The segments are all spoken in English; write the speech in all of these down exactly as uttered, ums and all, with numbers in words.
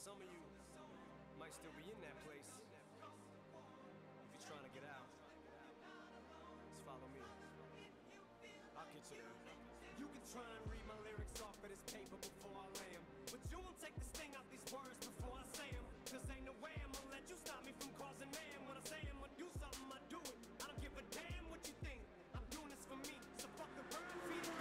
some of you might still be in that place. If you're trying to get out, just follow me. I'll get you there. You can try and read my lyrics off of this paper before I lay 'em, but you won't take the sting out these words before I say 'em. Cause ain't no way I'm gonna let you stop me from causing mayhem. When I say I'm gonna do something, I do it. I don't give a damn what you think. I'm doing this for me, so fuck the bird, feed it.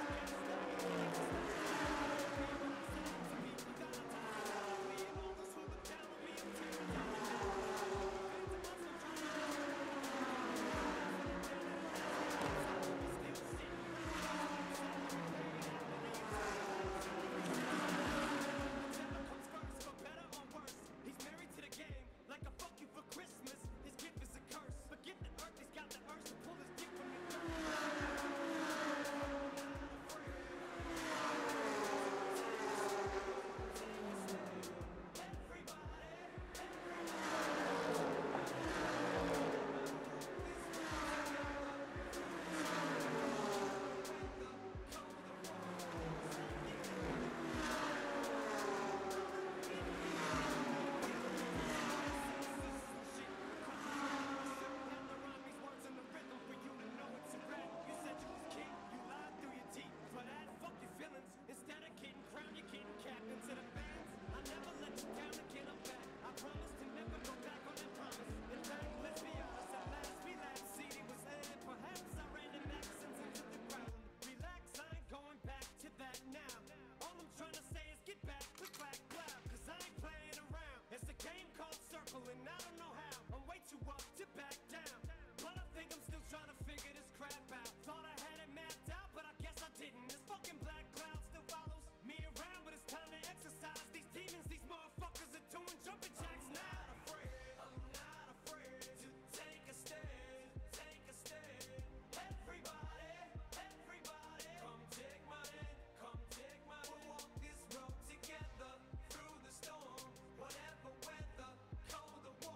Instead of getting crowned, you're getting capped into the fans. I never let you down again, I'm back. I promise to never go back on that promise. In fact, let's be honest, at last we last C D was aired. Perhaps I ran the accents into the ground. Relax, I ain't going back to that now. All I'm trying to say is get back with black cloud. Cause I ain't playing around. It's a game called Circle and I don't know how. I'm way too up to back down. But I think I'm still trying to figure this crap out. Thought I had it mapped out, but I guess I didn't. This fucking black cloud still follows me around, but it's time to exercise these demons. These motherfuckers are doing jumping jacks now. I'm not afraid, I'm not afraid to take a stand, take a stand. Everybody, everybody, come take my hand, come take my hand. We'll walk this road together through the storm, whatever weather, cold or warm.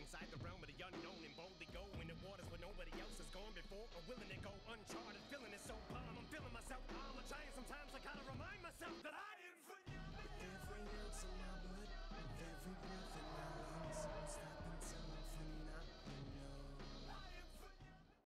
inside the realm of the unknown and boldly go in the waters where nobody else has gone before, or willing to go uncharted, feeling it so calm. I'm feeling myself, I'm trying sometimes I gotta remind myself that I am for you. With every ounce in my blood, with every breath